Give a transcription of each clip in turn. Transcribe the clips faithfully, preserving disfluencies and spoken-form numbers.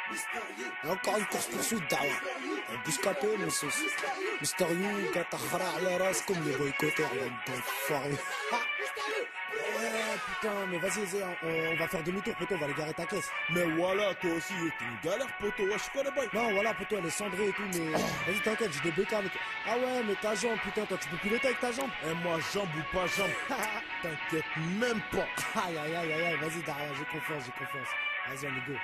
Et encore une course poursuite Dawa. Un bouscapé mon sauce. Mister You, gata khara ala ras comme les boycotteurs d'enfoirés. Ouais putain mais vas-y vas-y on, on va faire demi-tour poto, on va aller garer ta caisse. Mais voilà toi aussi t'es une galère poto, wesh quoi les boys. Non voilà poto elle est cendrée et tout mais vas-y t'inquiète j'ai des bécas avec. Ah ouais mais ta jambe putain toi tu peux piloter avec ta jambe. Et moi jambe ou pas jambe, t'inquiète même pas. Aïe aïe aïe aïe vas-y Daria j'ai confiance j'ai confiance. Vas-y on est go.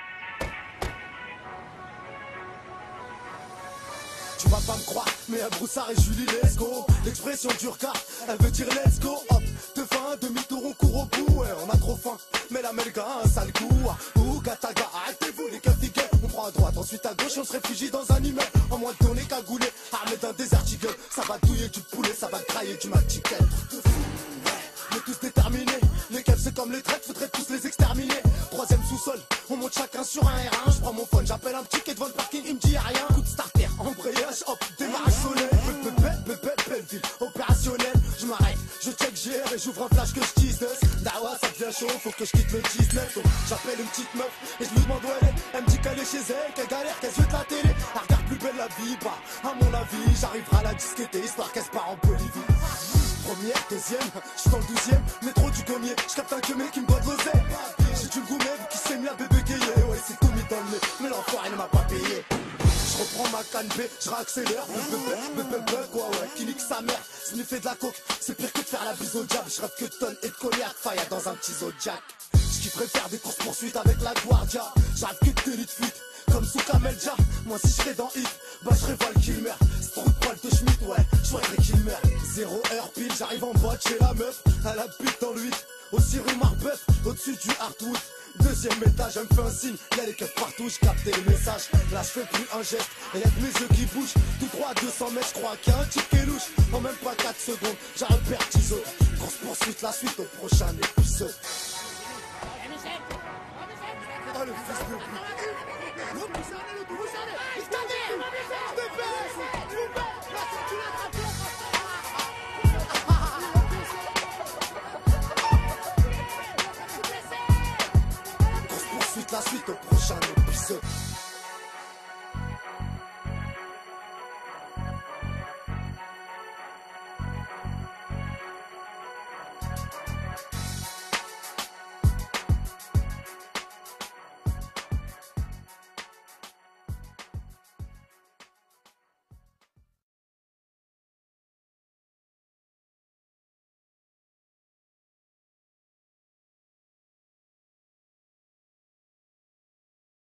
Tu vas pas me croire, mais à Broussard et Julie, let's go. L'expression du regard, elle veut dire let's go. Hop, de fin, demi-tour, on court au bout. Ouais, on a trop faim, mais la melga a un sale coup. Ouh, gataga, arrêtez-vous les cafigues. On prend à droite, ensuite à gauche, on se réfugie dans un immeuble. En moins de temps, on est cagoulé, armé d'un désert tigre. Ça va douiller du poulet, ça va trailler du McChicken. On est tous déterminés, les keufs c'est comme les traites, faudrait tous les exterminer. Troisième sous-sol, on monte chacun sur un R un. Je prends mon phone, j'appelle un petit quai devant le parking, il me dit rien. Coup de starter, embrayage, hop, démarrage sonnet. Belle ville, opérationnel, je m'arrête, je check G R et j'ouvre un flash que je tease. Dawa ça devient chaud, faut que je quitte le dix-neuf. Donc j'appelle une petite meuf et je lui demande où elle est. Elle me dit qu'elle est chez elle, qu'elle galère, qu'elle veut de la télé. Elle regarde plus belle la vie, bah à mon avis j'arriverai à la disqueter, histoire qu'elle se part en Bolivie. Première, deuxième, je suis dans le douzième, métro du Gommier, je capte un queumé qui me doit de l'oseille. J'ai du gourmet qui s'est mis à bébé gayé, ouais c'est tout mis dans le nez, mais l'enfoiré ne m'a pas payé. Je reprends ma canne B, je réaccélère, beuh quoi ouais, qui nique sa mère, sniffer de la coke, c'est pire que de faire la bise au diable. Je rêve que de tonnes et de cognac, faille dans un petit Zodiac. Je kifferais faire des courses poursuites avec la Guardia, j'arrive que de délit de fuite, comme sous Kamelja. Moi si je serais dans Hit, bah je révole qu'il meurt. C'est trop de poil de Schmitt, ouais, je voudrais qu'il meurt. Zéro heure pile, j'arrive en boîte chez la meuf, elle habite dans le huit, aussi rue Marbeuf, au-dessus du Hardwood. Deuxième étage, elle me fait un signe, y'a les keufs partout, je capte les messages. Là je fais plus un geste, et y'a que mes yeux qui bougent. Tout droit à deux cents mètres, je crois qu'il y a un type qui est louche. En même pas quatre secondes, j'arrive pertiso. Grosse poursuite, la suite au prochain épisode. Oh le fils de pute. La suite au prochain épisode.